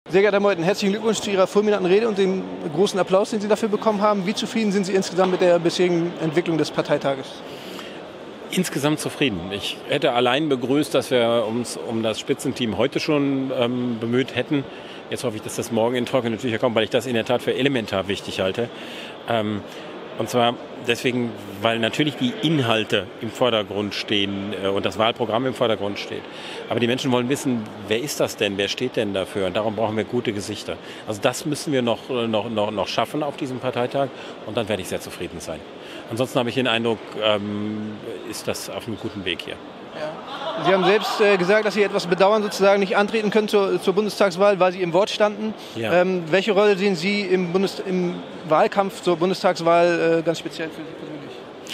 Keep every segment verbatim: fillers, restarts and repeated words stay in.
Sehr geehrter Herr Meuthen, herzlichen Glückwunsch zu Ihrer fulminanten Rede und dem großen Applaus, den Sie dafür bekommen haben. Wie zufrieden sind Sie insgesamt mit der bisherigen Entwicklung des Parteitages? Insgesamt zufrieden. Ich hätte allein begrüßt, dass wir uns um das Spitzenteam heute schon ähm, bemüht hätten. Jetzt hoffe ich, dass das morgen in trockene Tücher kommt, weil ich das in der Tat für elementar wichtig halte. Ähm, und zwar deswegen, weil natürlich die Inhalte im Vordergrund stehen äh, und das Wahlprogramm im Vordergrund steht. Aber die Menschen wollen wissen, wer ist das denn, wer steht denn dafür? Und darum brauchen wir gute Gesichter. Also das müssen wir noch, noch, noch, noch schaffen auf diesem Parteitag und dann werde ich sehr zufrieden sein. Ansonsten habe ich den Eindruck, ähm, ist das auf einem guten Weg hier. Ja. Sie haben selbst äh, gesagt, dass Sie etwas bedauern, sozusagen nicht antreten können zur, zur Bundestagswahl, weil Sie im Wort standen. Ja. Ähm, welche Rolle sehen Sie im, Bundes-, im Wahlkampf zur Bundestagswahl äh, ganz speziell für Sie persönlich?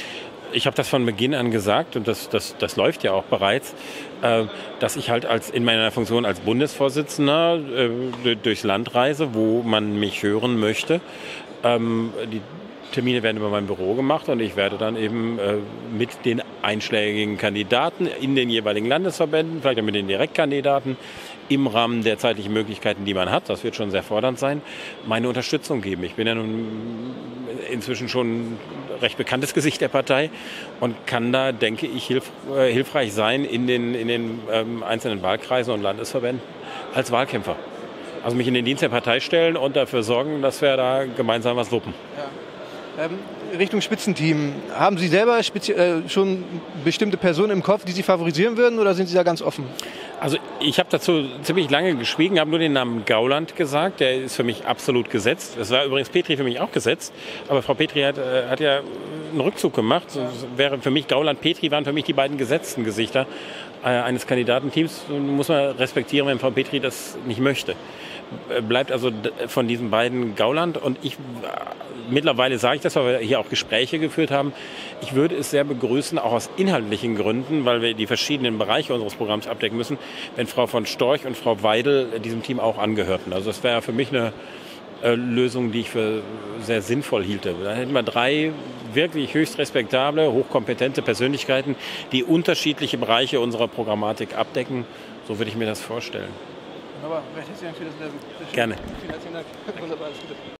Ich habe das von Beginn an gesagt und das, das, das läuft ja auch bereits, äh, dass ich halt als in meiner Funktion als Bundesvorsitzender äh, durchs Land reise, wo man mich hören möchte. Ähm, die Termine werden über mein Büro gemacht und ich werde dann eben äh, mit den einschlägigen Kandidaten in den jeweiligen Landesverbänden, vielleicht auch mit den Direktkandidaten, im Rahmen der zeitlichen Möglichkeiten, die man hat, das wird schon sehr fordernd sein, meine Unterstützung geben. Ich bin ja nun inzwischen schon ein recht bekanntes Gesicht der Partei und kann da, denke ich, hilf, äh, hilfreich sein in den, in den ähm, einzelnen Wahlkreisen und Landesverbänden als Wahlkämpfer. Also mich in den Dienst der Partei stellen und dafür sorgen, dass wir da gemeinsam was wuppen. Ja. Ähm, Richtung Spitzenteam, haben Sie selber spezi- äh, schon bestimmte Personen im Kopf, die Sie favorisieren würden, oder sind Sie da ganz offen? Also ich habe dazu ziemlich lange geschwiegen, habe nur den Namen Gauland gesagt, der ist für mich absolut gesetzt. Das war übrigens Petri für mich auch gesetzt, aber Frau Petri hat, äh, hat ja einen Rückzug gemacht. So wäre für mich Gauland, Petri waren für mich die beiden gesetzten Gesichter äh, eines Kandidatenteams. Muss man respektieren, wenn Frau Petri das nicht möchte. Bleibt also von diesen beiden Gauland und ich, mittlerweile sage ich das, weil wir hier auch Gespräche geführt haben, ich würde es sehr begrüßen, auch aus inhaltlichen Gründen, weil wir die verschiedenen Bereiche unseres Programms abdecken müssen, wenn Frau von Storch und Frau Weidel diesem Team auch angehörten. Also das wäre für mich eine äh, Lösung, die ich für sehr sinnvoll hielte. Dann hätten wir drei wirklich höchst respektable, hochkompetente Persönlichkeiten, die unterschiedliche Bereiche unserer Programmatik abdecken. So würde ich mir das vorstellen. Wunderbar. Recht herzlichen Dank für das Interview. Gerne. Vielen herzlichen Dank. Wunderbar, alles Gute.